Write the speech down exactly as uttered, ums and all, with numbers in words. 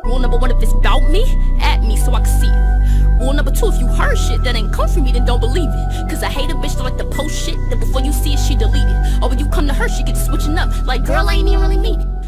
Rule number one, if it's about me, at me so I can see it. Rule number two, if you heard shit that ain't come from me, then don't believe it. Cause I hate a bitch that like to post shit that before you see it, she delete it. Or when you come to her, she get to switching up, like girl, I ain't even really mean it.